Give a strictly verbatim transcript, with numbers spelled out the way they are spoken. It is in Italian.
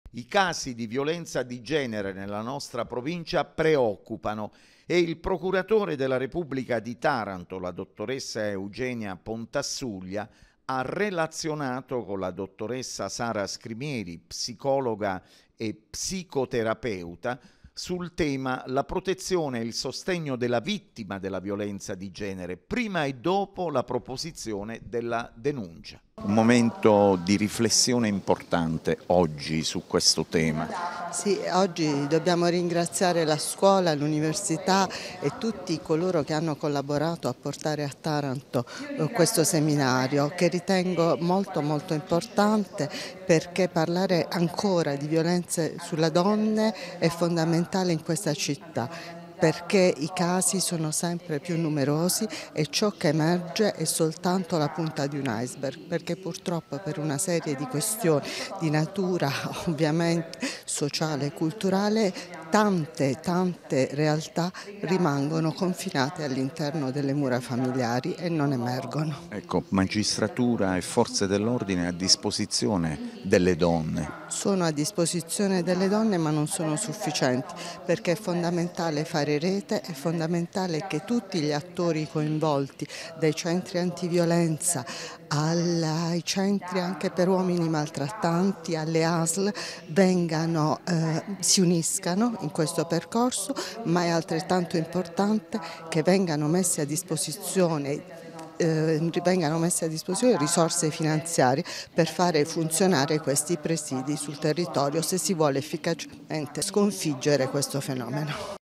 I casi di violenza di genere nella nostra provincia preoccupano e il procuratore della Repubblica di Taranto, la dottoressa Eugenia Pontassuglia, ha relazionato con la dottoressa Sara Scrimieri, psicologa e psicoterapeuta, sul tema la protezione e il sostegno della vittima della violenza di genere, prima e dopo la proposizione della denuncia. Un momento di riflessione importante oggi su questo tema. Sì, oggi dobbiamo ringraziare la scuola, l'università e tutti coloro che hanno collaborato a portare a Taranto eh, questo seminario, che ritengo molto molto importante, perché parlare ancora di violenze sulle donne è fondamentale in questa città, perché i casi sono sempre più numerosi e ciò che emerge è soltanto la punta di un iceberg, perché purtroppo per una serie di questioni di natura ovviamente sociale e culturale tante tante realtà rimangono confinate all'interno delle mura familiari e non emergono. Ecco, magistratura e forze dell'ordine a disposizione delle donne. Sono a disposizione delle donne, ma non sono sufficienti, perché è fondamentale fare rete, è fondamentale che tutti gli attori coinvolti, dai centri antiviolenza ai centri anche per uomini maltrattanti, alle A S L, vengano, eh, si uniscano in questo percorso, ma è altrettanto importante che vengano messi a disposizione Eh, vengano messe a disposizione risorse finanziarie per fare funzionare questi presidi sul territorio se si vuole efficacemente sconfiggere questo fenomeno.